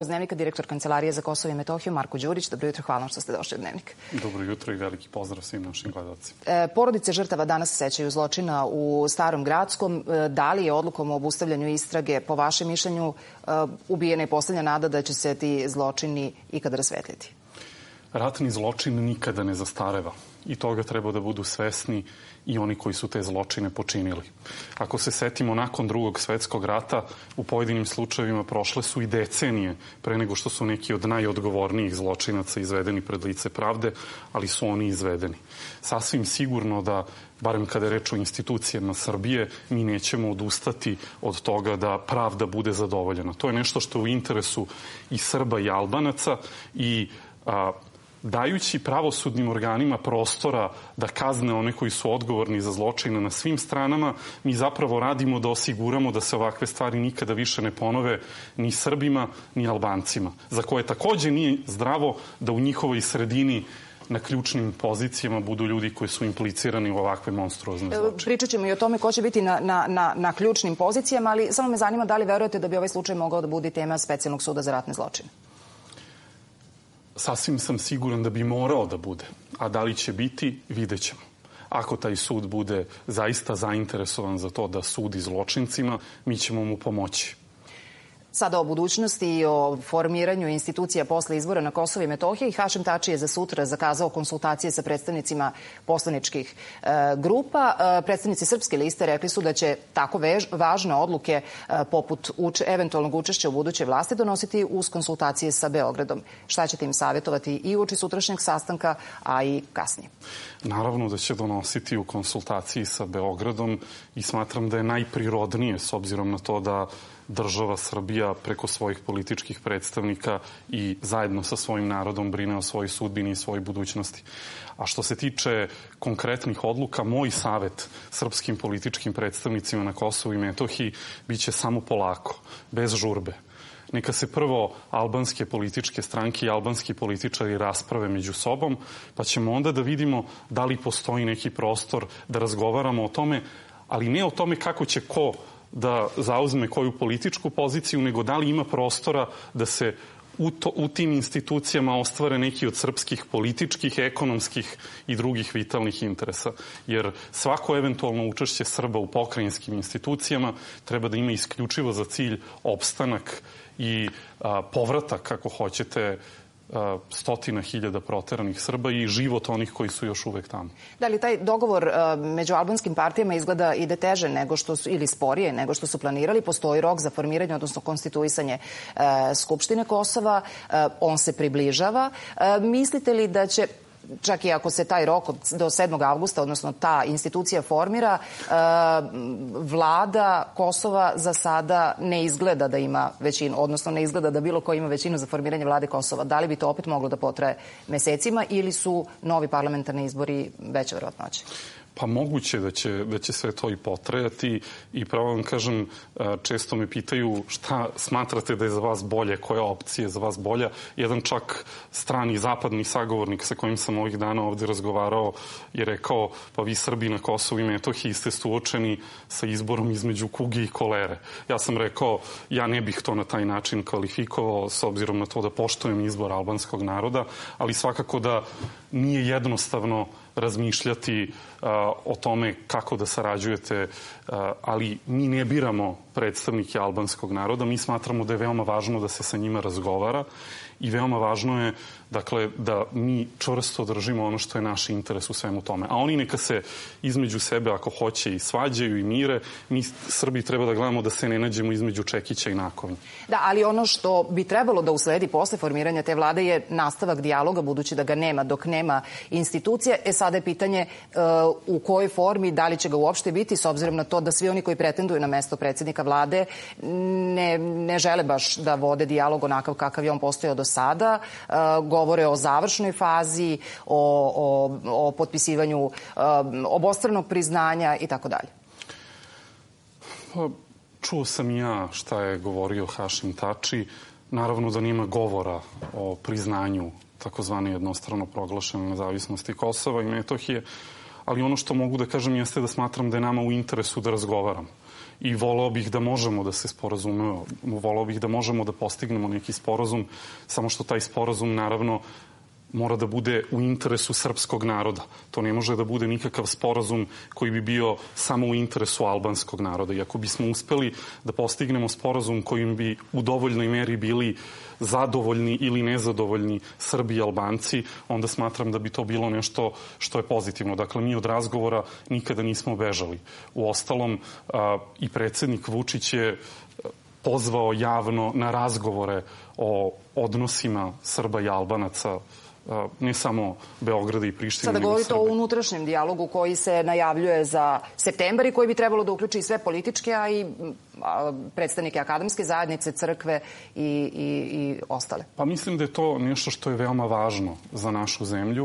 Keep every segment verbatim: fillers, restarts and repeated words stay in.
Dnevnika, direktor Kancelarije za Kosovo i Metohiju, Marko Đurić. Dobro jutro, hvala vam što ste došli u Dnevnik. Dobro jutro i veliki pozdrav svim našim gledalcima. E, porodice žrtava danas se sećaju zločina u Starom Gradskom. E, da li je odlukom o obustavljanju istrage, po vašem mišljenju, e, ubijena i posljednja nada da će se ti zločini ikada rasvetliti? Ratni zločin nikada ne zastareva i toga treba da budu svesni i oni koji su te zločine počinili. Ako se setimo, nakon Drugog svetskog rata u pojedinim slučajevima prošle su i decenije pre nego što su neki od najodgovornijih zločinaca izvedeni pred lice pravde, ali su oni izvedeni. Sasvim sigurno da, barem kada je reč o institucijama Srbije, mi nećemo odustati od toga da pravda bude zadovoljena. To je nešto što je u interesu i Srba i Albanaca i a, dajući pravosudnim organima prostora da kazne one koji su odgovorni za zločine na svim stranama, mi zapravo radimo da osiguramo da se ovakve stvari nikada više ne ponove ni Srbima, ni Albancima, za koje takođe nije zdravo da u njihovoj sredini na ključnim pozicijama budu ljudi koji su implicirani u ovakve monstruozne zločine. Pričat ćemo i o tome ko će biti na, na, na, na ključnim pozicijama, ali samo me zanima da li verujete da bi ovaj slučaj mogao da bude tema Specijalnog suda za ratne zločine? Sasvim sam siguran da bi morao da bude, a da li će biti, vidjet ćemo. Ako taj sud bude zaista zainteresovan za to da sudi zločincima, mi ćemo mu pomoći. Sada o budućnosti i o formiranju institucija posle izbora na Kosovo i Metohiji. Hašim Tači je za sutra zakazao konsultacije sa predstavnicima poslaničkih e, grupa. E, predstavnici Srpske liste rekli su da će tako vež, važne odluke e, poput uč, eventualnog učešća u budućoj vlasti donositi uz konsultacije sa Beogradom. Šta ćete im savjetovati i uoči sutrašnjeg sastanka, a i kasnije? Naravno da će donositi u konsultaciji sa Beogradom i smatram da je najprirodnije s obzirom na to da država Srbija preko svojih političkih predstavnika i zajedno sa svojim narodom brine o svojoj sudbini i svojoj budućnosti. A što se tiče konkretnih odluka, moj savet srpskim političkim predstavnicima na Kosovu i Metohiji biće samo polako, bez žurbe. Neka se prvo albanske političke stranke i albanski političari rasprave među sobom, pa ćemo onda da vidimo da li postoji neki prostor da razgovaramo o tome, ali ne o tome kako će ko da zauzme koju političku poziciju, nego da li ima prostora da se u, to, u tim institucijama ostvare neki od srpskih političkih, ekonomskih i drugih vitalnih interesa. Jer svako eventualno učešće Srba u pokrajinskim institucijama treba da ima isključivo za cilj opstanak i a, povratak, ako hoćete, stotina hiljada proteranih Srba i život onih koji su još uvek tamo. Da li taj dogovor među albanskim partijama izgleda ide teže nego što su, ili sporije nego što su planirali? Postoji rok za formiranje, odnosno konstituisanje e, Skupštine Kosova. E, on se približava. E, mislite li da će, čak i ako se taj rok do sedmog avgusta, odnosno ta institucija formira, vlada Kosova za sada ne izgleda da ima većinu, odnosno ne izgleda da bilo ko ima većinu za formiranje vlade Kosova. Da li bi to opet moglo da potraje mesecima ili su novi parlamentarni izbori veća verovatnoća? Pa moguće da će, da će sve to i potrajati i pravo vam kažem, često me pitaju šta smatrate da je za vas bolje, koja opcija je za vas bolja. Jedan čak strani zapadni sagovornik sa kojim sam ovih dana ovde razgovarao je rekao, pa vi Srbi na Kosovu i Metohiji ste suočeni sa izborom između kuge i kolere. Ja sam rekao, ja ne bih to na taj način kvalifikovao s obzirom na to da poštujem izbor albanskog naroda, ali svakako da nije jednostavno razmišljati uh, o tome kako da sarađujete, uh, ali mi ne biramo predstavnike albanskog naroda, mi smatramo da je veoma važno da se sa njima razgovara i veoma važno je, dakle, da mi čvrsto držimo ono što je naš interes u svemu tome. A oni neka se između sebe, ako hoće, i svađaju i mire, mi Srbi treba da gledamo da se ne nađemo između čekića i nakovnja. Da, ali ono što bi trebalo da usledi posle formiranja te vlade je nastavak dijaloga, budući da ga nema dok nema institucija. E sada je pitanje uh, u kojoj formi, da li će ga uopšte biti, s obzirom na to da svi oni koji pretenduju na mesto predsjednika vlade ne, ne žele baš da vode dijalog onakav kakav je on postojao do sada. Uh, govore o završnoj fazi, o, o, o potpisivanju uh, obostranog priznanja i tako dalje. Pa, čuo sam i ja šta je govorio Hašim Tači. Naravno da nema govora o priznanju takozvane jednostrano proglašene nezavisnosti Kosova i Metohije, ali ono što mogu da kažem jeste da smatram da je nama u interesu da razgovaramo i voleo bih da možemo da se sporazumemo, voleo bih da možemo da postignemo neki sporazum, samo što taj sporazum naravno mora da bude u interesu srpskog naroda. To ne može da bude nikakav sporazum koji bi bio samo u interesu albanskog naroda. I ako bismo uspeli da postignemo sporazum kojim bi u dovoljnoj meri bili zadovoljni ili nezadovoljni Srbi i Albanci, onda smatram da bi to bilo nešto što je pozitivno. Dakle, mi od razgovora nikada nismo bežali. Uostalom, i predsednik Vučić je pozvao javno na razgovore o odnosima Srba i Albanaca, ne samo Beograda i Prištine. Sada govorite o unutrašnjem dijalogu koji se najavljuje za septembar i koji bi trebalo da uključi i sve političke, a i predstavnike akademske zajednice, crkve i, i, i ostale. Pa mislim da je to nešto što je veoma važno za našu zemlju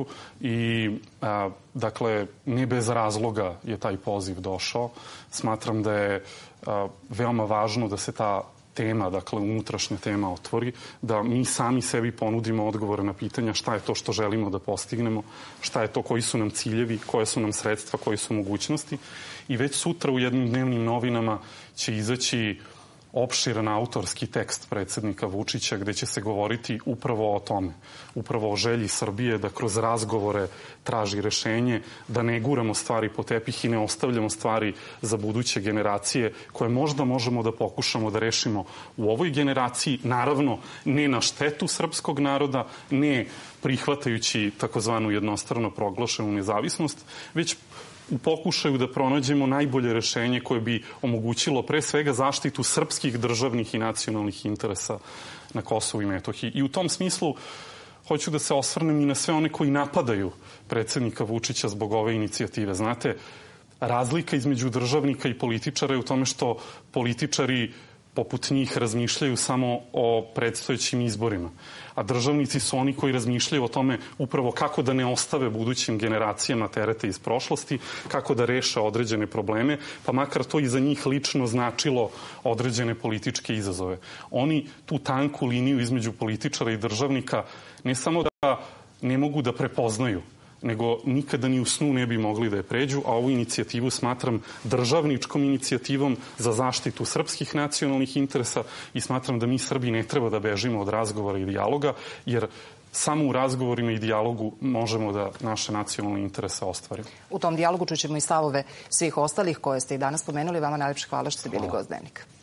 i a, dakle, ne bez razloga je taj poziv došao. Smatram da je a, veoma važno da se ta tema, dakle unutrašnja tema otvori, da mi sami sebi ponudimo odgovore na pitanja šta je to što želimo da postignemo, šta je to, koji su nam ciljevi, koje su nam sredstva, koje su mogućnosti. I već sutra u jednim dnevnim novinama će izaći opširan autorski tekst predsednika Vučića gde će se govoriti upravo o tome, upravo o želji Srbije da kroz razgovore traži rešenje, da ne guramo stvari po tepih i ne ostavljamo stvari za buduće generacije koje možda možemo da pokušamo da rešimo u ovoj generaciji, naravno ne na štetu srpskog naroda, ne prihvatajući takozvanu jednostrano proglašenu nezavisnost, već u pokušaju da pronađemo najbolje rešenje koje bi omogućilo pre svega zaštitu srpskih državnih i nacionalnih interesa na Kosovu i Metohiji. I u tom smislu hoću da se osvrnem i na sve one koji napadaju predsednika Vučića zbog ove inicijative. Znate, razlika između državnika i političara je u tome što političari poput njih razmišljaju samo o predstojećim izborima. A državnici su oni koji razmišljaju o tome upravo kako da ne ostave budućim generacijama terete iz prošlosti, kako da reše određene probleme, pa makar to i za njih lično značilo određene političke izazove. Oni tu tanku liniju između političara i državnika ne samo da ne mogu da prepoznaju, nego nikada ni u snu ne bi mogli da je pređu, a ovu inicijativu smatram državničkom inicijativom za zaštitu srpskih nacionalnih interesa i smatram da mi Srbi ne treba da bežimo od razgovora i dijaloga, jer samo u razgovorima i dijalogu možemo da naše nacionalne interese ostvarimo. U tom dijalogu čućemo i stavove svih ostalih koje ste i danas pomenuli. Vama najlepše hvala što ste bili gost Dnevnika.